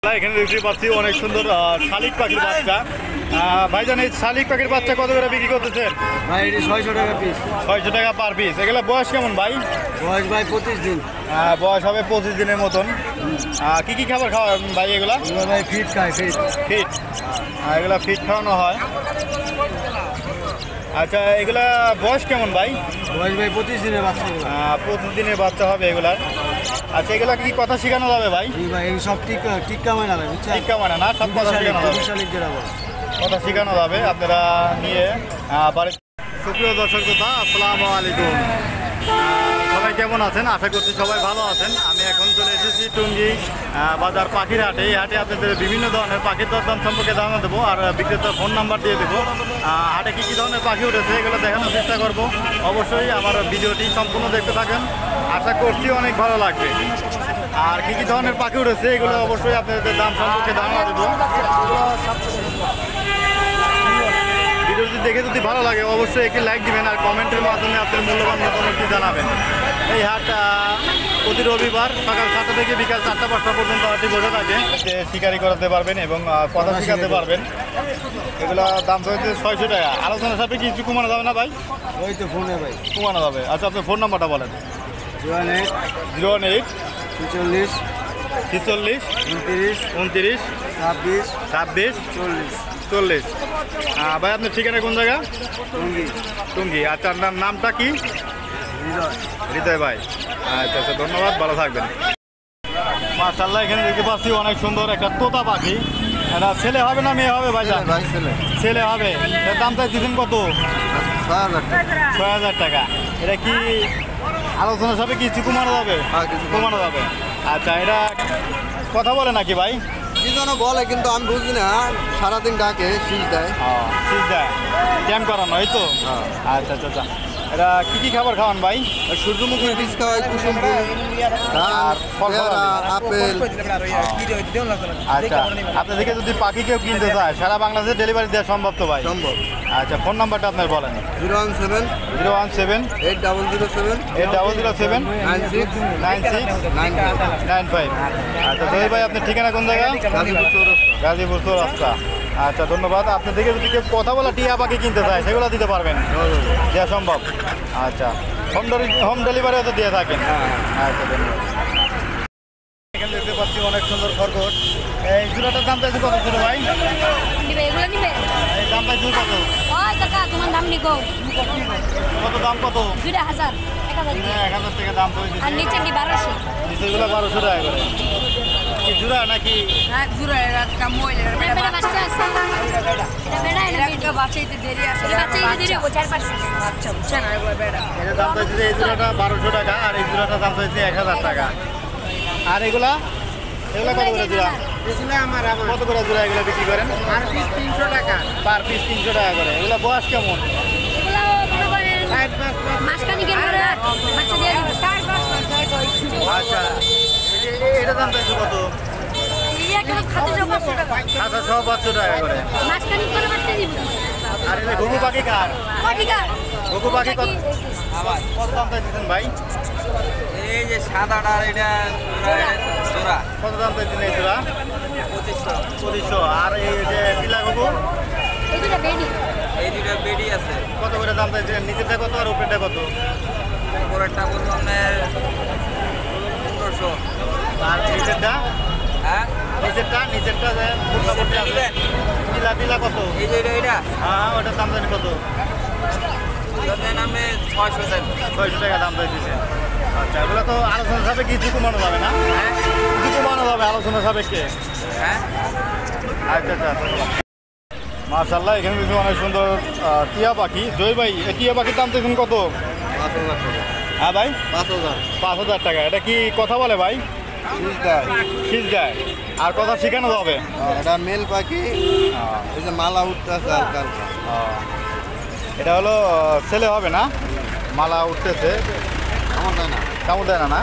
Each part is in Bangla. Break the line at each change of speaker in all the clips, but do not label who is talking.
মাশাআল্লাহ, এখানে দেখতে পাচ্ছি অনেক সুন্দর শালিক পাখির বাচ্চা। ভাইজান, এই শালিক পাখির বাচ্চা কত করে বিক্রি করতেছেন?
ভাই এটি 600 টাকা পিস।
600 টাকা পার পিস। এগুলো বয়স কেমন ভাই?
বয়স ভাই 25 দিন।
বয়স হবে 25 দিনের মতন। কি কি খাবার খাওয়ান ভাই এগুলা?
ভাই ফিট খায়,
ফিট। এগুলা ফিট খাওয়ানো হয়। আচ্ছা, এগুলা বয়স কেমন ভাই?
বয়স ভাই 25 দিনের বাচ্চা।
25 দিনের বাচ্চা হবে এগুলার। আচ্ছা, এগুলা কি কথা শেখানো যাবে ভাই?
ভাই এই সব টিক্কা মানে না ভাই, বুঝছেন?
টিক্কা মানে না, সব কথা শেখানো যাবে। কথা শেখানো যাবে, আপনারা নিয়ে বাড়ি। সুপ্রিয় দর্শক শ্রোতা, আসসালামু আলাইকুম। সবাই কেমন আছেন? আশা করছি সবাই ভালো আছেন। আমি এখন চলে এসেছি টুঙ্গি বাজার পাখির হাটে। এই হাটে আপনাদের বিভিন্ন ধরনের পাখির দরদাম সম্পর্কে জানা দেবো, আর বিক্রেতার ফোন নাম্বার দিয়ে দেবো। হাটে কী কী ধরনের পাখি উঠেছে এগুলো দেখানোর চেষ্টা করব। অবশ্যই আমার ভিডিওটি সম্পূর্ণ দেখতে থাকেন, আশা করছি অনেক ভালো লাগবে। আর কী কী ধরনের পাখি উঠেছে এগুলো অবশ্যই আপনাদের দাম সম্পর্কে ধারণা দেবো। ভিডিওটি দেখে যদি ভালো লাগে অবশ্যই একটি লাইক দিবেন, আর কমেন্টের মাধ্যমে আপনার মূল্যবান মতামতটি জানাবেন। এই হাট প্রতি রবিবার সকাল 7টা থেকে বিকাল 4টা-5টা পর্যন্ত হাটটি বসে থাকে। শিকারি করাতে পারবেন এবং কথা শেখাতে পারবেন। এগুলো দাম হচ্ছে 600 টাকা। আলোচনা সাপেক্ষে কিছু কমানো যাবে না ভাই?
ওই তো ফোনে ভাই
কমানো যাবে। আচ্ছা, আপনার ফোন নাম্বারটা বলেন।
08
08
46
46
29
29
26
26
40
40। ভাই, আপনার ঠিকানা কোন জায়গা?
টুঙ্গি।
টুঙ্গি। আচ্ছা, আপনার নামটা কি?
হৃদয়।
হৃদয় ভাই। আচ্ছা আচ্ছা, ধন্যবাদ, ভালো থাকবেন। মাশাআল্লাহ, এখানে দেখতে পাচ্ছি অনেক সুন্দর একটা তোতা পাখি। এটা ছেলে হবে না মেয়ে হবে ভাই? ছেলে হবে। এর দামটা দিচ্ছেন কত? 6000 টাকা। এটা কি আলোচনার সাথে কিছু কমানো যাবে? কমানো যাবে। আচ্ছা, এটা কথা বলে নাকি ভাই?
কি যেন বলে, কিন্তু আমি বুঝি না। সারাদিন ডাকে, শীষ দেয়।
শীষ দেয়, ক্যাম্প করানো, এই তো? আচ্ছা আচ্ছা আচ্ছা। এটা কি কি খাবার খাওয়ান ভাই?
সূর্যমুখী বীজ খাওয়াই, কুসুম ফুল, আর আপেল।
আচ্ছা, আপনাদেরকে যদি পাখি কেউ কিনতে চায় সারা বাংলাদেশে ডেলিভারি দেওয়া সম্ভব তো ভাই?
সম্ভব।
আচ্ছা, ফোন নাম্বারটা আপনার বলেন।
017
017
8007
8007
96
96 95। আচ্ছা, জহির ভাই, আপনার ঠিকানা কোন জায়গা? গাজীপুর চৌরাস্তা। আচ্ছা, ধন্যবাদ। আপনার থেকে যদি কেউ কথা বলা টিয়া পাখি কিনতে চায় সেগুলো দিতে পারবেন? দেওয়া সম্ভব। আচ্ছা, হোম ডেলিভারিও তো দিয়ে থাকেন? আচ্ছা, ধন্যবাদ। এখানে দেখতে পাচ্ছি অনেক সুন্দর খরগোশ। এই জোড়াটার দাম চাইছে কত ছিল ভাই? এই দাম চাইছে কত? কত দাম? কত?
2000
1000 টাকা দাম করে দিচ্ছে।
আর নিচে 1200।
নিচেগুলো 1200 টাকা করে। কি জোড়া নাকি?
জোড়া একটা মহিলা বেটা বাচ্চা আছে। এটা বেটা এটা বাচ্চাইতে দেরি আছে। বাচ্চাইতে দেরি হবে 4-5 আচ্ছা, বুঝছেন? আর বেটা
এর দাম চাইছে এই জোড়াটা 1200 টাকা, আর এই জোড়াটার দাম চাইছে 1000 টাকা। আর এগুলা কত করে জোড়া? কত করে জোড়া এগুলো বিক্রি করেন?
আর পিস 300 টাকা।
পার পিস 300 টাকা করে। এগুলো বয়স কেমন?
এগুলো মনে করেন মাসখানিকের পরে বাচ্চা দিয়ে দিবে। 4-5 মাস হয়।
আচ্ছা, এটা দাম চাইছে কত?
এটা খাতে যাও 500 টাকা।
আচ্ছা, 500 টাকা করে।
মাসখানিক পরে বাচ্চা দিবে।
আর এগুলো ঘুঘু পাখি কার?
কটিকা
ঘুঘু পাখি কত দাম চাইছেন ভাই?
এই যে সাদাটা, এটা জোড়া
কত দাম চাইছেন এই জোড়া? 2500। আর এই যে পিলা ঘুঘু?
এই দুটো বেডি।
এই দুটো বেডি আছে।
কত করে দাম চাইছেন? নিচেরটা কত আর উপরেরটা কত?
উপরেরটা বলুন আপনার 1500।
আর নিচেরটা?
হ্যাঁ,
নিচেরটা যে মোটামুটি আছে পিলা কত?
এই যে এটা
হ্যাঁ, ওটার দাম জানি কত?
নামে 600 টাকা।
600 টাকা দাম চাইছে। আচ্ছা, এগুলো তো আলোচনা সাপেক্ষে কিছু কমানো যাবে না? কিছু কমানো যাবে আলোচনা সাপেক্ষে?
হ্যাঁ।
আচ্ছা আচ্ছা, মাশাআল্লাহ, এখানে কিন্তু অনেক সুন্দর টিয়া পাখি। জয় ভাই, এই টিয়া পাখির দাম দেখুন কত?
5000 টাকা।
হ্যাঁ ভাই,
5000
টাকা। এটা কি কথা বলে ভাই? শীষ দেয়। আর কথা শেখানো যাবে?
এটা মেল পাখি। এই যে মালা উঠতেছে হালকা হালকা।
এটা হলো ছেলে হবে না? মালা উঠতেছে, কামড় দেয় না?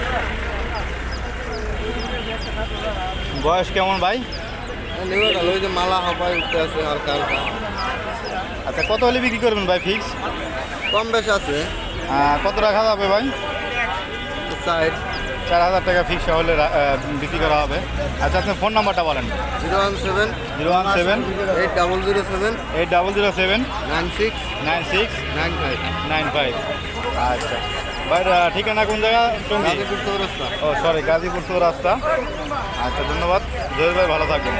বয়স কেমন ভাই?
ওই যে মালা হবাই উঠতে আছে হালকা হালকা।
আচ্ছা, কত হলে বিক্রি করবেন ভাই ফিক্স?
কম বেশ আছে।
কত রাখা যাবে ভাই?
60
4,000 টাকা ফিক্স হলে বিক্রি করা হবে। আচ্ছা আপনার ফোন নাম্বারটা বলেন।
017
017
8007
8007
96
96
95
95। আচ্ছা ভাই ঠিকানা কোন জায়গা? টঙ্গী।
গাজীপুর চৌরাস্তা।
ও সরি, গাজীপুর চৌরাস্তা। আচ্ছা ধন্যবাদ জহির ভাই, ভালো থাকবেন।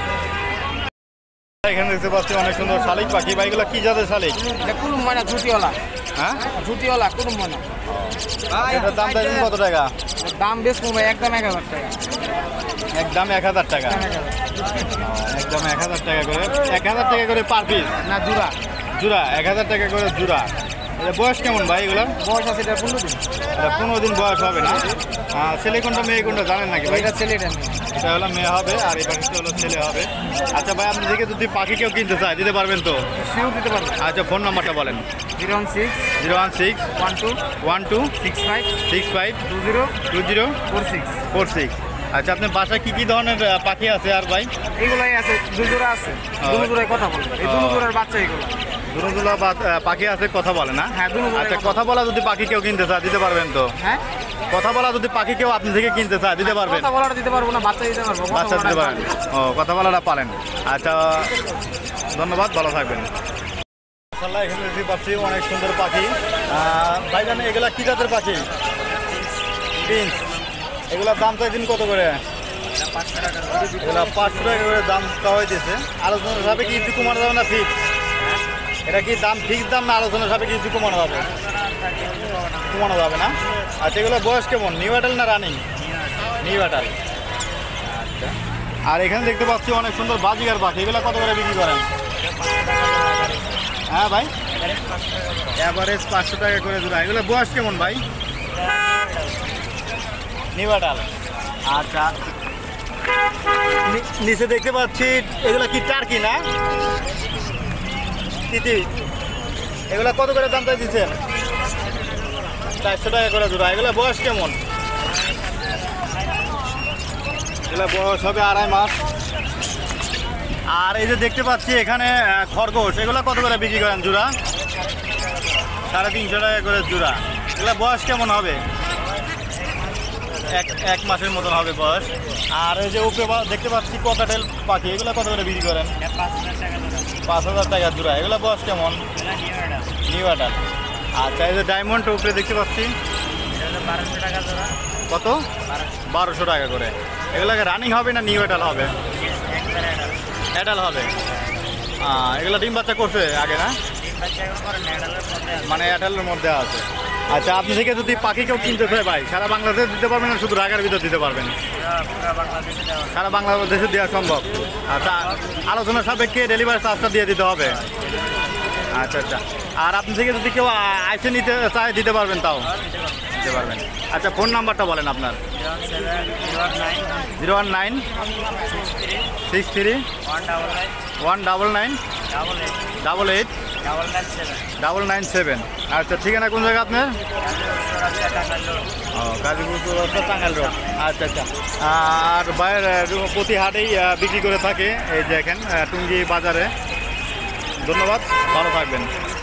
এখানে দেখতে পাচ্ছি অনেক সুন্দর শালিক পাখি। ভাই এগুলো কি জাতের শালিক?
এটা কুলুম ময়না ঝুটিওয়ালা,
হ্যাঁ
ঝুটিওয়ালা কুলুম ময়না।
এটার দাম চাইছেন কত টাকা?
দাম বেশ কমে, একদম 1000 টাকা।
একদম 1000 টাকা। একদম 1000 টাকা করে, 1000 টাকা করে পার পিস
না জোড়া,
জোড়া 1000 টাকা করে জোড়া। এটা বয়স কেমন ভাই এগুলোর?
বয়স আছে এটা 15 দিন।
এটা 15 দিন বয়স হবে না? ছেলে কোনটা মেয়ে কোনটা জানেন নাকি ভাই?
এটা ছেলেটা নেই।
এটা হলো মেয়ে হবে আর এই পাখিটা হলো ছেলে হবে। আচ্ছা ভাই আপনি দিকে যদি পাখি কেউ কিনতে চায় দিতে পারবেন তো?
সেও দিতে পারবে।
আচ্ছা ফোন নাম্বারটা বলেন।
016
016
12
12
65
65
20
20
46।
46। আচ্ছা আপনার বাসায় কি কি ধরনের পাখি আছে আর ভাই?
এগুলাই আছে, দুজোড়া আছে, দুজোড়ায় কথা বলে। এই দুজোড়ার বাচ্চা এগুলো।
দুটোগুলো পাখি আছে, কথা বলে না?
হ্যাঁ, দুটোগুলোই
আচ্ছা
কথা
কথা বলা যদি পাখি কেউ কিনতে চায় দিতে পারবেন তো?
হ্যাঁ,
কথা বলা যদি পাখি কেউ আপনি থেকে কিনতে চায় দিতে পারবেন?
কথা বলাটা দিতে পারবো না, বাচ্চা দিতে পারবো। কথা
বাচ্চা দিতে
বলাটা
পারেন? ও কথা বলাটা পারেন। আচ্ছা ধন্যবাদ, ভালো থাকবেন। মাশাআল্লাহ এখানে দেখতে পাচ্ছি অনেক সুন্দর পাখি। ভাই জানেন এগুলা কি জাতের পাখি? প্রিন্স। এগুলার দাম চাইছেন কত করে? এগুলা 500 টাকা করে দাম চাওয়া হয়েছে। আলোচনা সাপে কি কিছু কমানো যাবে না? ফিক্স এটা কি দাম ফিক্স দাম না আলোচনা সাপে কিছু কমানো যাবে? কমানো যাবে না? আচ্ছা এগুলো বয়স কেমন? নিউ অ্যাডাল না রানিং? New adult. আচ্ছা আর এখানে দেখতে পাচ্ছি অনেক সুন্দর বাজিগার পাখি। এগুলো কত করে বিক্রি করেন? হ্যাঁ ভাই অ্যাভারেজ 500 টাকা করে জোড়া। এগুলো বয়স কেমন ভাই? New adult. আচ্ছা নিচে দেখতে পাচ্ছি এগুলো কি টার্কি না? তিতি। এগুলো কত করে দাম চাই দিচ্ছেন? 400 টাকা করে জোড়া। এগুলো বয়স কেমন? এগুলো বয়স হবে 2.5 মাস। আর এই যে দেখতে পাচ্ছি এখানে খরগোশ, এগুলো কত করে বিক্রি করেন জোড়া? 350 টাকা করে জোড়া। এগুলো বয়স কেমন হবে? এক মাসের মতন হবে বয়স। আর এই যে উপরে দেখতে পাচ্ছি ককাটেল পাখি, এগুলো কত করে বিক্রি করেন? 5000 টাকা জোড়া। এগুলো বয়স কেমন? New adult. আচ্ছা এই যে ডায়মন্ড উপরে দেখতে পাচ্ছি কত? 1200 টাকা করে। এগুলোকে রানিং হবে না নিউ অ্যাডাল হবে? অ্যাডাল হবে। এগুলো ডিম বাচ্চা করছে আগে না? মানে অ্যাডালের মধ্যে আছে। আচ্ছা আপনি থেকে যদি পাখি কেউ কিনতে চায় ভাই সারা বাংলাদেশে দিতে পারবেন না শুধু ঢাকার ভিতর দিতে পারবেন? সারা বাংলাদেশে দেওয়া সম্ভব। আচ্ছা আলোচনা সাপেক্ষে ডেলিভারি চার্জটা দিয়ে দিতে হবে। আচ্ছা আচ্ছা আর আপনি থেকে যদি কেউ আইসে নিতে চায় দিতে পারবেন? তাও দিতে পারবেন। আচ্ছা ফোন নাম্বারটা বলেন আপনার। 019 63 199 88 997। আচ্ছা ঠিকানা কোন জায়গা আপনার? ও গাজীপুর চৌরাস্তা, টাঙ্গাইল রোড। আচ্ছা আচ্ছা আর বাইরের প্রতি হাটেই বিক্রি করে থাকে এই যে দেখেন টুঙ্গি বাজারে। ধন্যবাদ, ভালো থাকবেন।